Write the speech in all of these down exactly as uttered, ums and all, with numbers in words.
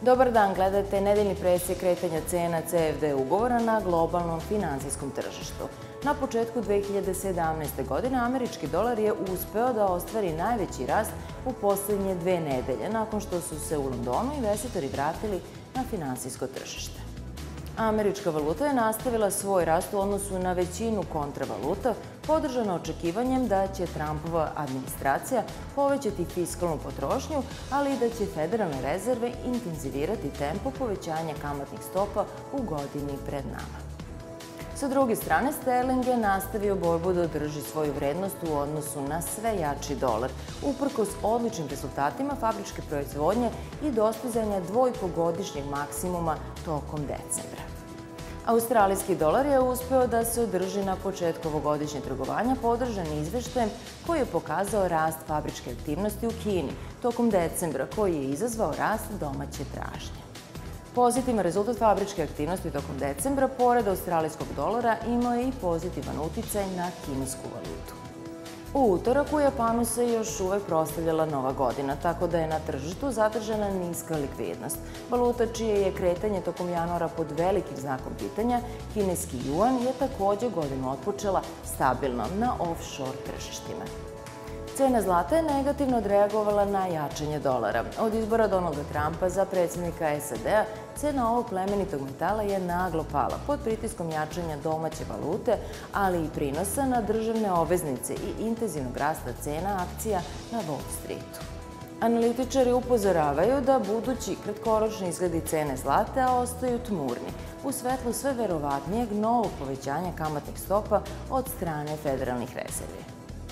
Dobar dan, gledate nedeljni presjek kretanja cena C F D ugovora na globalnom finansijskom tržištu. Na početku dve hiljade sedamnaeste. godine američki dolar je uspeo da ostvari najveći rast u poslednje dve nedelje, nakon što su se u Londonu investitori vratili na finansijsko tržište. Američka valuta je nastavila svoj rast u odnosu na većinu kontravaluta, podržana očekivanjem da će Trumpova administracija povećati fiskalnu potrošnju, ali i da će federalne rezerve intenzivirati tempo povećanja kamatnih stopa u godini pred nama. Sa druge strane, sterling je nastavio borbu da održi svoju vrednost u odnosu na sve jači dolar, uprkos odličnim rezultatima fabričke proizvodnje i dostizanja dvojpogodišnjeg maksimuma tokom decembra. Australijski dolar je uspeo da se održi na početku ovogodišnje trgovanja, podržan izveštajem koji je pokazao rast fabričke aktivnosti u Kini tokom decembra, koji je izazvao rast domaće tražnje. Pozitivan rezultat fabričke aktivnosti tokom decembra, pored australijskog dolara, imao je i pozitivan uticaj na kinesku valutu. U utorak u Japanu se još uvek proslavljala Nova godina, tako da je na tržištu zadržana niska likvidnost. Valuta čije je kretanje tokom januara pod velikim znakom pitanja, kineski juan, je takođe godinu otpočela stabilno na offshore tržištima. Cena zlata je negativno odreagovala na jačanje dolara. Od izbora Donalda Trumpa za predsjednika S A D-a, cena ovog plemenitog metala je naglo pala pod pritiskom jačanja domaće valute, ali i prinosa na državne obveznice i intenzivnog rasta cena akcija na Wall Streetu. Analitičari upozoravaju da budući kratkoročni izgledi cene zlata ostaju tmurni, u svetlu sve verovatnijeg novog povećanja kamatnih stopa od strane federalnih rezervi.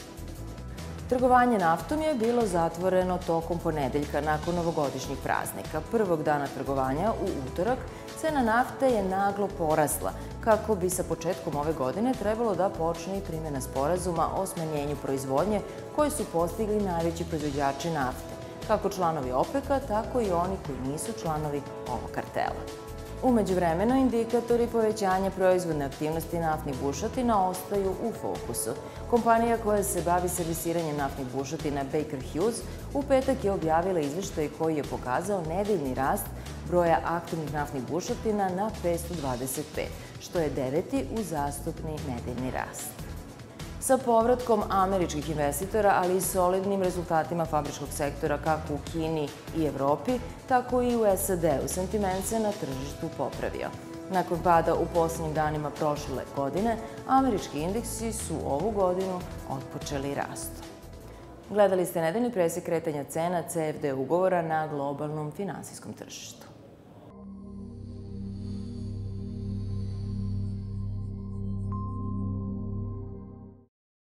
Trgovanje naftom je bilo zatvoreno tokom ponedeljka nakon novogodišnjih praznika. Prvog dana trgovanja, u utorak, cena nafte je naglo porasla, kako bi sa početkom ove godine trebalo da počne i primjena sporazuma o smanjenju proizvodnje koji su postigli najveći proizvođači nafte, kako članovi OPEC-a, tako i oni koji nisu članovi ovog kartela. U međuvremenu, indikatori povećanja proizvodne aktivnosti naftnih bušotina ostaju u fokusu. Kompanija koja se bavi servisiranjem naftnih bušotina Baker Hughes u petak je objavila izveštaj koji je pokazao nedeljni rast broja aktivnih naftnih bušotina na petsto dvadeset pet, što je deveti uzastopni nedeljni rast. Sa povratkom američkih investitora, ali i solidnim rezultatima fabričkog sektora kako u Kini i Evropi, tako i u S A D-u, sentiment se na tržištu popravio. Nakon pada u poslednjim danima prošle godine, američki indeksi su ovu godinu otpočeli rastom. Gledali ste nedeljni presjek kretanja cena C F D ugovora na globalnom finansijskom tržištu.